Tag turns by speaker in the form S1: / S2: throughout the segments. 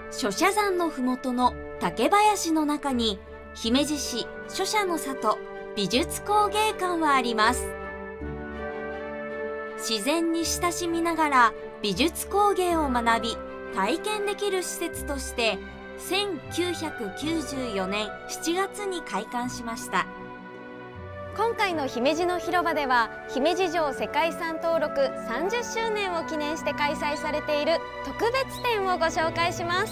S1: 書社山のふもとの竹林の中に姫路市書社の里美術工芸館はあります。自然に親しみながら美術工芸を学び体験できる施設として1994年7月に開館しました。
S2: 今回の姫路の広場では姫路城世界遺産登録30周年を記念して開催されている特別展をご紹介します。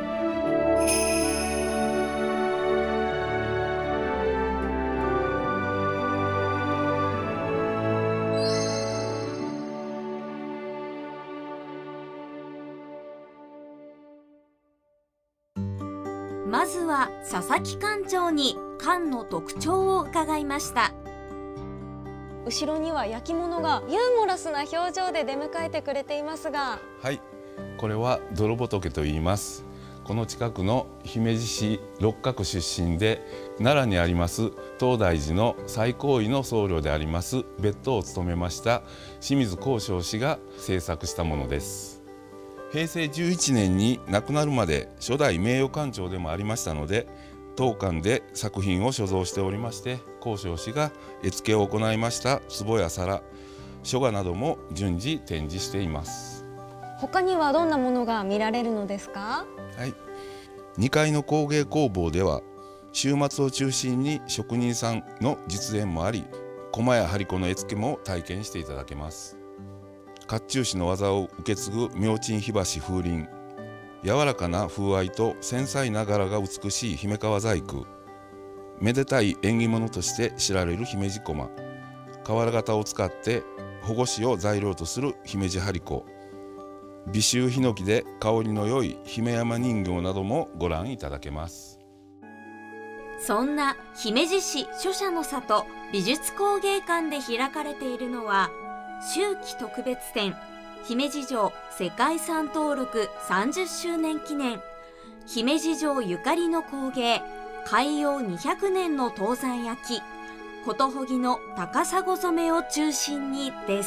S1: まずは佐々木館長に館の特徴を伺いました。
S2: 後ろには焼き物がユーモラスな表情で出迎えてくれていますが、
S3: はい、これは泥仏と言います。この近くの姫路市六角出身で奈良にあります東大寺の最高位の僧侶であります別当を務めました清水光章氏が制作したものです。平成11年に亡くなるまで初代名誉館長でもありましたので、当館で作品を所蔵しておりまして、光章氏が絵付けを行いました壺や皿、書画なども順次展示しています。
S2: 他にはどんなものが見られるのですか？
S3: はい、2階の工芸工房では週末を中心に職人さんの実演もあり、駒や張子の絵付けも体験していただけます。甲冑師の技を受け継ぐ明珍火箸風鈴、柔らかな風合いと繊細な柄が美しい姫川細工、めでたい縁起物として知られる姫路駒、瓦型を使って保護紙を材料とする姫路張子、美醜ヒノキで香りの良い姫山人形などもご覧いただけます。
S1: そんな姫路市書社の里美術工芸館で開かれているのは秋季特別展姫路城世界遺産登録30周年記念姫路城ゆかりの工芸開業200年の陶山焼ことほぎの高砂染めを中心にです。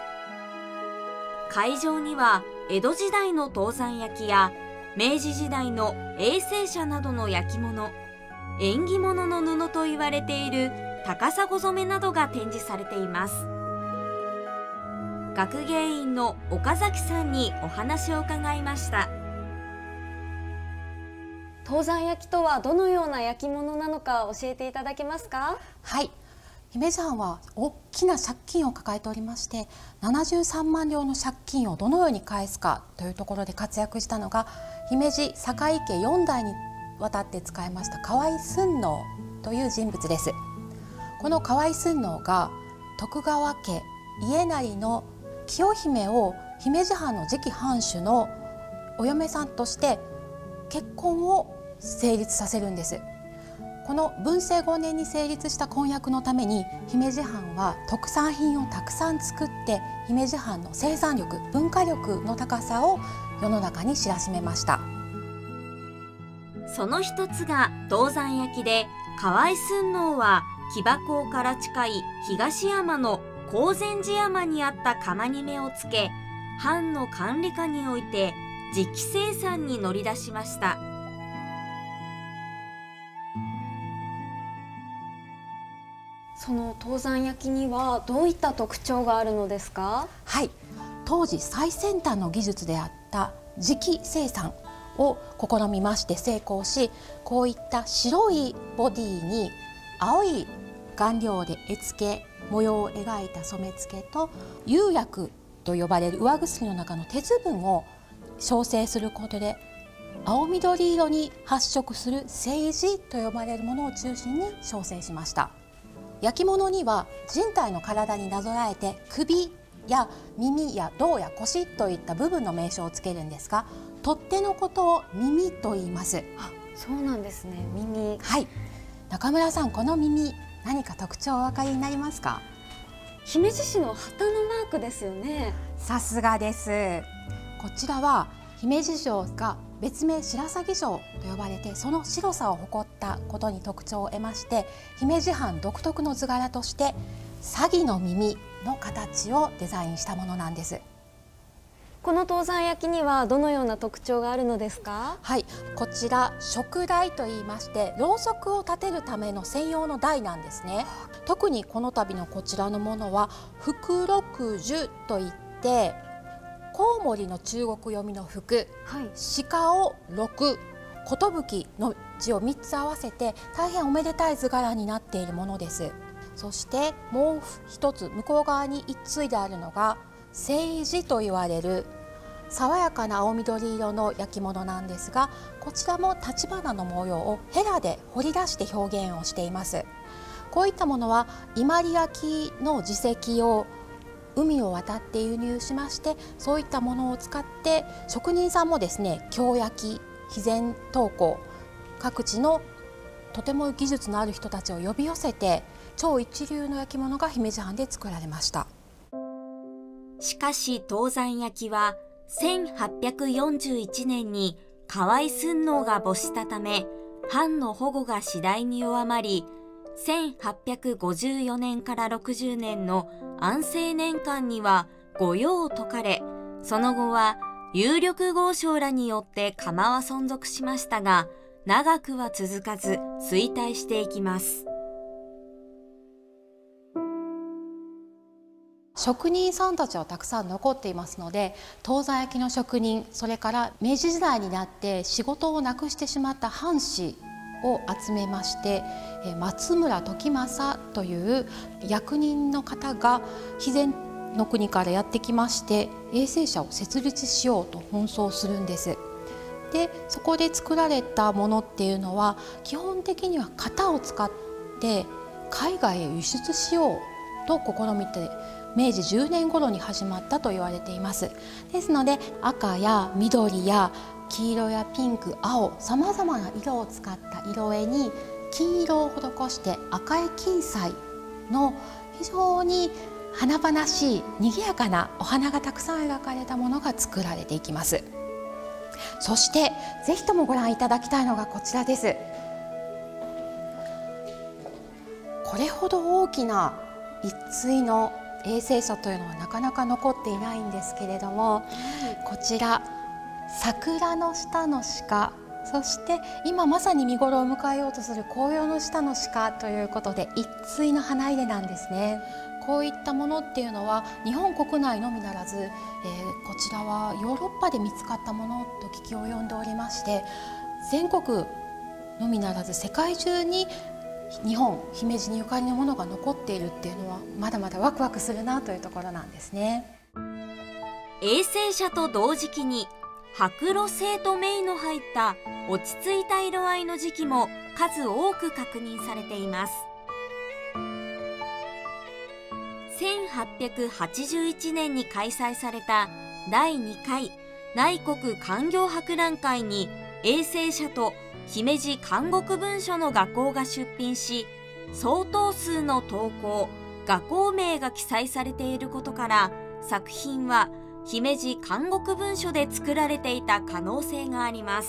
S1: 会場には江戸時代の陶山焼きや明治時代の衛生車などの焼き物、縁起物の布と言われている高砂染めなどが展示されています。学芸員の岡崎さんにお話を伺いました。
S2: 陶山焼きとはどのような焼き物なのか教えていただけますか？
S4: はい、姫路藩は大きな借金を抱えておりまして、73万両の借金をどのように返すかというところで活躍したのが姫路坂井家4代にわたって仕えました河合寸能という人物です。この河合寸能が徳川家家斉の清姫を姫路藩の次期藩主のお嫁さんとして結婚を成立させるんです。この文政5年に成立した婚約のために姫路藩は特産品をたくさん作って姫路藩の生産力文化力の高さを世の中に知らしめました。
S1: その一つが陶山焼きで、河合寸能は木場港から近い東山の高禅寺山にあった窯に目をつけ、藩の管理下において直期生産に乗り出しました。
S2: その陶山焼きにはどういった特徴があるのですか？
S4: はい、当時最先端の技術であった直期生産を試みまして成功し、こういった白いボディに青い顔料で絵付け模様を描いた染付と釉薬と呼ばれる上薬の中の鉄分を焼成することで青緑色に発色する青磁と呼ばれるものを中心に焼成しました。焼き物には人体の体になぞらえて首や耳や胴や腰といった部分の名称をつけるんですが、取っ手のことを耳と言います。
S2: あ、そうなんですね。耳。
S4: はい、中村さん、この耳何か特徴お分かりになりますか？
S2: 姫路市の旗のマークですよね。
S4: さすがです。こちらは姫路城が別名白鷺城と呼ばれて、その白さを誇ったことに特徴を得まして、姫路藩独特の図柄として鷺の耳の形をデザインしたものなんです。
S2: この東山焼きにはどのような特徴があるのですか？
S4: はい、こちら燭台といいまして、ろうそくを立てるための専用の台なんですね。特にこの度のこちらのものは福禄寿といって、コウモリの中国読みの福、鹿を六、寿の字を3つ合わせて大変おめでたい図柄になっているものです。そしてもう一つ向こう側に一対であるのが青磁と言われる爽やかな青緑色の焼き物なんですが、こちらも立花の模様をヘラで彫り出して表現をしています。こういったものは伊万里焼の地石を海を渡って輸入しまして、そういったものを使って職人さんもですね、京焼、肥前陶工、各地のとても技術のある人たちを呼び寄せて、超一流の焼き物が姫路藩で作られました。
S1: しかし東山焼は1841年に河合寸能が没したため、藩の保護が次第に弱まり、1854年から60年の安政年間には御用を解かれ、その後は有力豪商らによって窯は存続しましたが、長くは続かず衰退していきます。
S4: 職人さんたちはたくさん残っていますので、東山焼の職人、それから明治時代になって仕事をなくしてしまった藩士を集めまして、松村時政という役人の方が肥前の国からやってきまして、衛生社を設立しようと奔走するんです。でそこで作られたものっていうのは基本的には型を使って海外へ輸出しようと試みて、明治10年頃に始まったと言われています。ですので赤や緑や黄色やピンク、青、さまざまな色を使った色絵に金色を施して赤い金彩の非常に華々しい賑やかなお花がたくさん描かれたものが作られていきます。そしてぜひともご覧いただきたいのがこちらです。これほど大きな一対の衛生社というのはなかなか残っていないんですけれども、こちら桜の下の鹿、そして今まさに見頃を迎えようとする紅葉の下の鹿ということで一対の花入れなんですね。こういったものっていうのは日本国内のみならず、こちらはヨーロッパで見つかったものと聞き及んでおりまして、全国のみならず世界中に日本姫路にゆかりのものが残っているっていうのはまだまだワクワクするなというところなんですね。
S1: 衛生社と同時期に白露性と銘の入った落ち着いた色合いの時期も数多く確認されています。1881年に開催された第2回内国官業博覧会に衛生社と姫路監獄文書の画稿が出品し、相当数の投稿、画稿名が記載されていることから、作品は姫路監獄文書で作られていた可能性があります。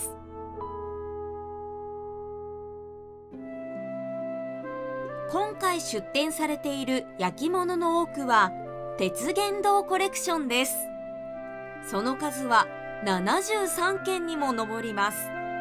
S1: 今回出展されている焼き物の多くは鉄源堂コレクションです。その数は73件にも上ります。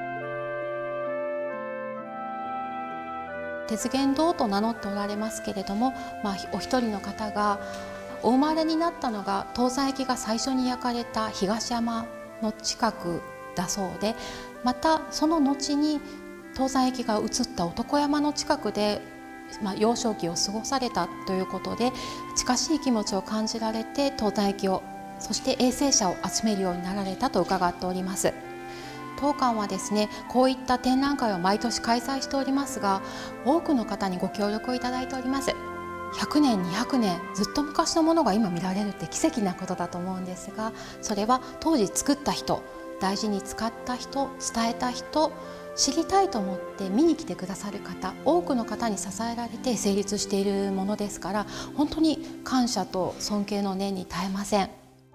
S4: 鉄源堂と名乗っておられますけれども、お一人の方がお生まれになったのが東山焼が最初に焼かれた東山の近くだそうで、またその後に東山焼が移った男山の近くで、幼少期を過ごされたということで、近しい気持ちを感じられて東山焼を、そして衛生社を集めるようになられたと伺っております。当館はですね、こういった展覧会を毎年開催しておりますが、多くの方にご協力をいただいております。100年200年ずっと昔のものが今見られるって奇跡なことだと思うんですが、それは当時作った人、大事に使った人、伝えた人、知りたいと思って見に来てくださる方、多くの方に支えられて成立しているものですから、本当に感謝と尊敬の念に堪えません。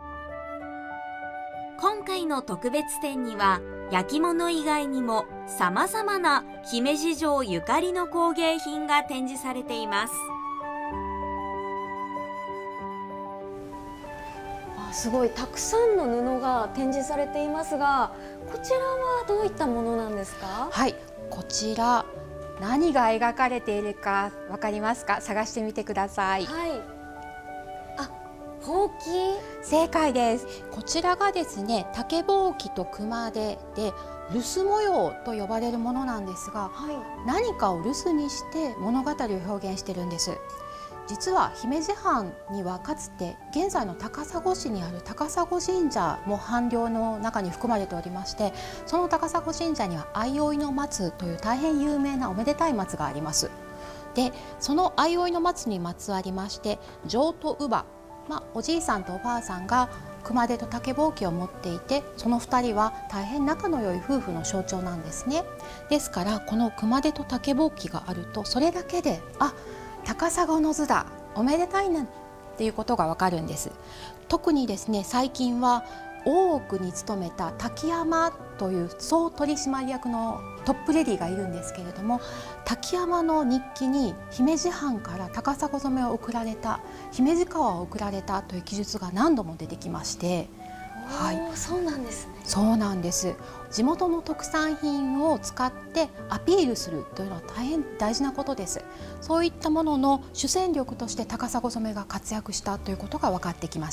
S1: 今回の特別展には焼き物以外にもさまざまな姫路城ゆかりの工芸品が展示されています。
S2: すごいたくさんの布が展示されていますが、こちらはどういったものなんですか？
S4: はい、こちら何が描かれているかわかりますか？探してみてください。
S2: はい。あ、ほうき。
S4: 正解です。こちらがですね、竹ぼうきと熊手で留守模様と呼ばれるものなんですが、何かを留守にして物語を表現しているんです。実は姫路藩にはかつて現在の高砂市にある高砂神社も藩領の中に含まれておりまして、その高砂神社には相生の松という大変有名なおめでたい松があります。で、その相生の松にまつわりまして、丈と乳母、おじいさんとおばあさんが熊手と竹ぼうきを持っていて、その2人は大変仲の良い夫婦の象徴なんですね。ですからこの熊手と竹ぼうきがあると、それだけで高砂の図だ、おめでたいなっていうことがわかるんです。特にですね、最近は大奥に勤めた滝山という総取締役のトップレディーがいるんですけれども、滝山の日記に姫路藩から高砂染めを贈られた、姫路革を贈られたという記述が何度も出てきまして、
S2: そうなんですね。
S4: そうなんです。地元の特産品を使ってアピールするというのは大変大事なことです。そういったものの主戦力として高砂染めが活躍したということが分かってきました。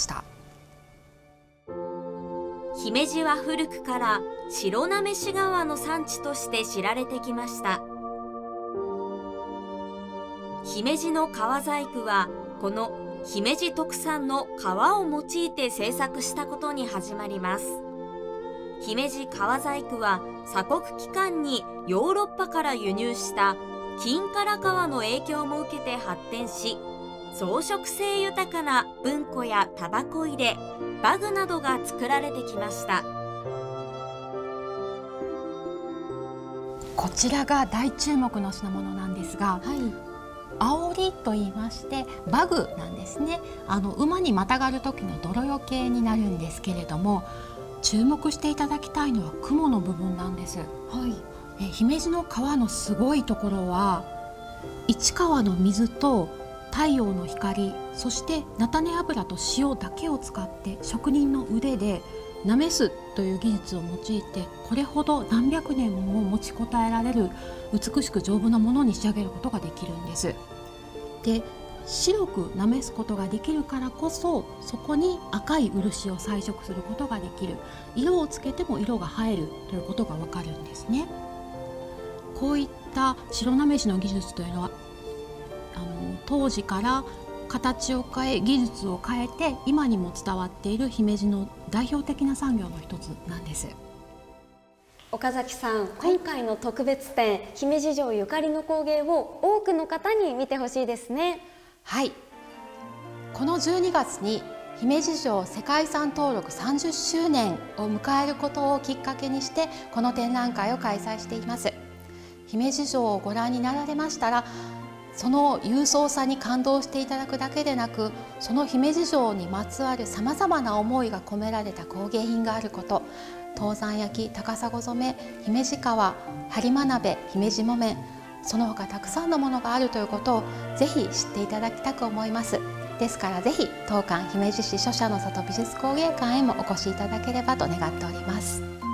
S1: 姫路は古くから白なめし革の産地として知られてきました。姫路の革細工はこの姫路特産の革を用いて製作したことに始まります。姫路革細工は鎖国期間にヨーロッパから輸入した金唐革の影響も受けて発展し、装飾性豊かな文庫やタバコ入れ、バグなどが作られてきました。
S4: こちらが大注目の品物なんですが、煽りと言いましてバグなんですね。馬にまたがる時の泥よけになるんですけれども、注目していただきたいのは雲の部分なんです。姫路の川のすごいところは、市川の水と太陽の光、そして菜種油と塩だけを使って職人の腕でなめすという技術を用いて、これほど何百年も持ちこたえられる美しく丈夫なものに仕上げることができるんです。で、白くなめすことができるからこそ、そこに赤い漆を彩色することができる、色をつけても色が映えるということがわかるんですね。こういった白なめしの技術というのは当時から形を変え技術を変えて今にも伝わっている姫路の代表的な産業の一つなんです。
S2: 岡崎さん、今回の特別展、姫路城ゆかりの工芸を多くの方に見てほしいですね。
S4: はい、この12月に姫路城世界遺産登録30周年を迎えることをきっかけにしてこの展覧会を開催しています。姫路城をご覧になられましたら、その勇壮さに感動していただくだけでなく、その姫路城にまつわるさまざまな思いが込められた工芸品があること、唐山焼、高砂染め、姫路革、播磨鍋、姫路木綿、その他たくさんのものがあるということをぜひ知っていただきたく思います。ですからぜひ当館姫路市書写の里美術工芸館へもお越しいただければと願っております。